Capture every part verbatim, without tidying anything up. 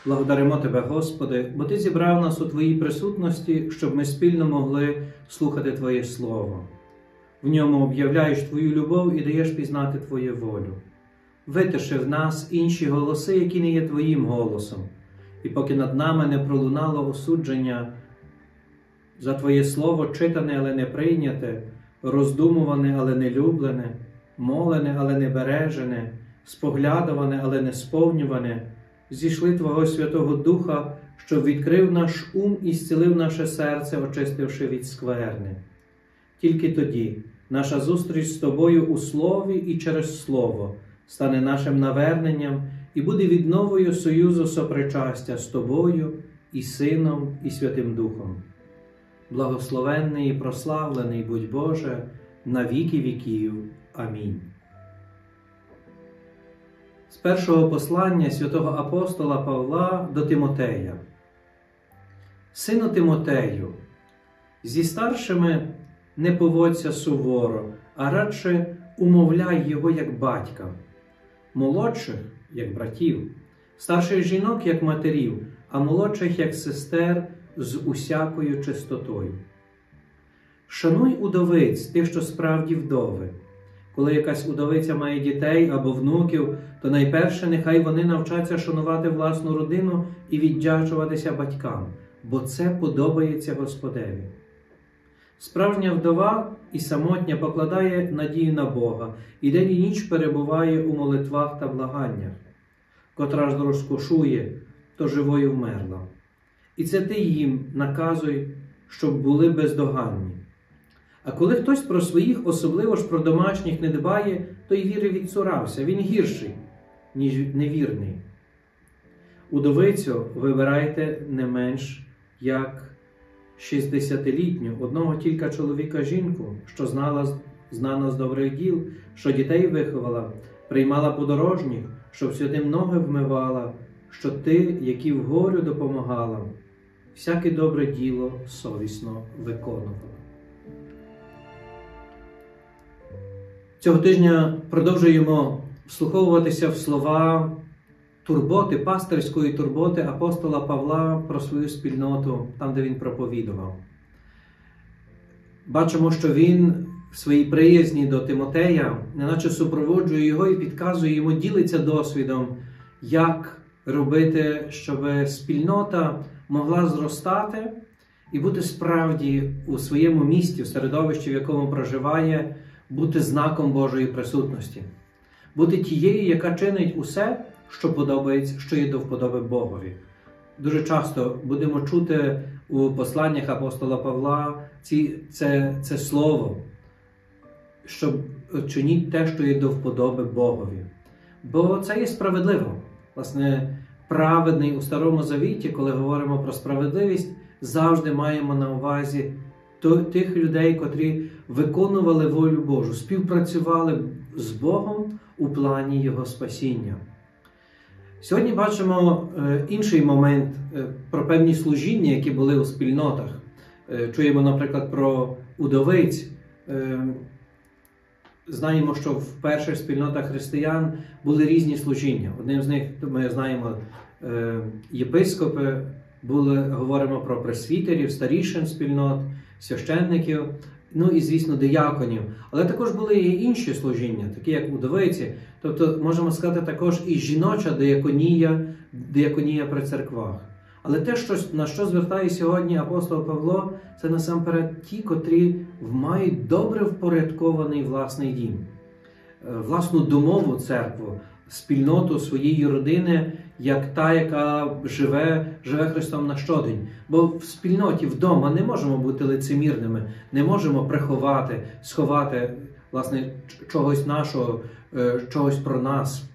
Благодаримо Тебе, Господи, бо Ти зібрав нас у Твоїй присутності, щоб ми спільно могли слухати Твоє Слово. В ньому об'являєш Твою любов і даєш пізнати Твою волю. Витиши в нас інші голоси, які не є Твоїм голосом, і поки над нами не пролунало осудження за Твоє Слово, читане, але не прийняте, роздумуване, але не люблене, молене, але не бережене, споглядуване, але не сповнюване, зійшли Твого Святого Духа, щоб відкрив наш ум і зцілив наше серце, очистивши від скверни. Тільки тоді наша зустріч з Тобою у Слові і через Слово стане нашим наверненням і буде відновою союзу сопричастя з Тобою і Сином, і Святим Духом. Благословенний і прославлений будь Боже, на віки віків. Амінь. З першого послання святого апостола Павла до Тимотея. Сину Тимотею, зі старшими не поводься суворо, а радше умовляй його як батька, молодших як братів, старших жінок як матерів, а молодших як сестер з усякою чистотою. Шануй удовиць, тих, що справді вдови. Коли якась удовиця має дітей або внуків, то найперше нехай вони навчаться шанувати власну родину і віддячуватися батькам, бо це подобається Господеві. Справжня вдова і самотня покладає надію на Бога, і день і ніч перебуває у молитвах та благаннях. Котра ж розкошує, то живою вмерла. І це ти їм наказуй, щоб були бездоганні. А коли хтось про своїх, особливо ж про домашніх, не дбає, то й віри відцурався, він гірший, ніж невірний. Удовицю вибирайте не менш, як шістдесятилітню, одного тільки чоловіка жінку, що знала, знана з добрих діл, що дітей виховала, приймала подорожніх, щоб святим ноги вмивала, що ти, які вгорю допомагала, всяке добре діло совісно виконувала. Цього тижня продовжуємо вслуховуватися в слова турботи, пастирської турботи апостола Павла про свою спільноту, там, де він проповідував. Бачимо, що він в своїй приязні до Тимотея неначе супроводжує його і підказує йому, ділиться досвідом, як робити, щоб спільнота могла зростати і бути справді у своєму місті, в середовищі, в якому проживає, бути знаком Божої присутності. Бути тією, яка чинить усе, що подобається, що є до вподоби Богові. Дуже часто будемо чути у посланнях апостола Павла ці, це, це слово, щоб чиніть те, що є до вподоби Богові. Бо це є справедливо. Власне, праведний у Старому Завіті, коли говоримо про справедливість, завжди маємо на увазі тих людей, котрі виконували волю Божу, співпрацювали з Богом у плані Його спасіння. Сьогодні бачимо інший момент про певні служіння, які були у спільнотах. Чуємо, наприклад, про удовиць. Знаємо, що в перших спільнотах християн були різні служіння. Одним з них, ми знаємо, єпископи, були, говоримо про пресвітерів, старішин спільнот, священників, ну і, звісно, дияконів. Але також були і інші служіння, такі як удовиці. Тобто, можемо сказати, також і жіноча дияконія, дияконія при церквах. Але те, що, на що звертає сьогодні апостол Павло, це насамперед ті, котрі мають добре впорядкований власний дім, власну домову церкву, спільноту своєї родини, як та, яка живе, живе Христом на щодень. Бо в спільноті, вдома не можемо бути лицемірними, не можемо приховати, сховати, власне, чогось нашого, чогось про нас.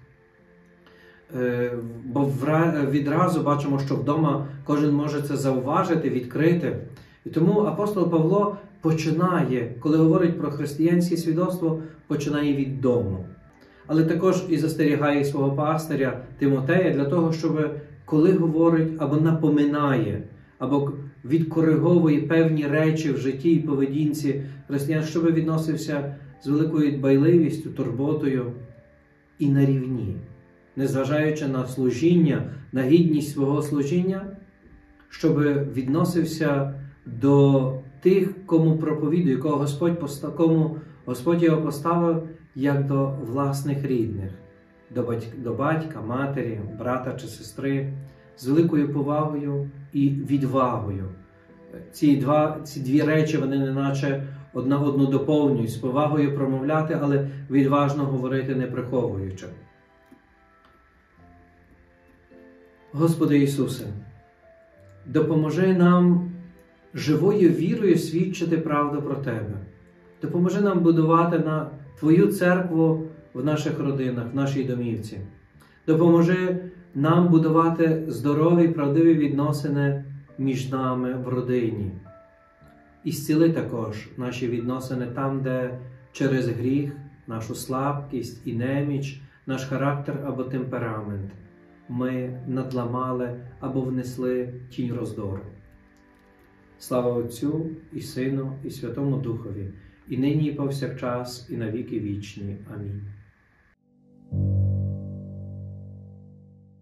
Бо відразу бачимо, що вдома кожен може це зауважити, відкрити. І тому апостол Павло починає, коли говорить про християнське свідоцтво, починає від дому. Але також і застерігає свого пастиря Тимотея для того, щоб коли говорить або напоминає, або відкориговує певні речі в житті і поведінці християн, щоб відносився з великою дбайливістю, турботою і на рівні. незважаючи на служіння, на гідність свого служіння, щоб відносився до тих, кому проповідує, кого Господь, постав, кому Господь його поставив, як до власних рідних, до батька, до батька, матері, брата чи сестри, з великою повагою і відвагою. Ці, два, ці дві речі, вони неначе одна одну доповнюють, з повагою промовляти, але відважно говорити, не приховуючи. Господи Ісусе, допоможи нам живою вірою свідчити правду про Тебе. Допоможи нам будувати на Твою церкву в наших родинах, в нашій домівці. Допоможи нам будувати здорові, правдиві відносини між нами в родині. І зціли також наші відносини там, де через гріх, нашу слабкість і неміч, наш характер або темперамент ми надламали або внесли тінь роздору. Слава Отцю і Сину і Святому Духові, і нині і повсякчас, і на віки вічні. Амінь.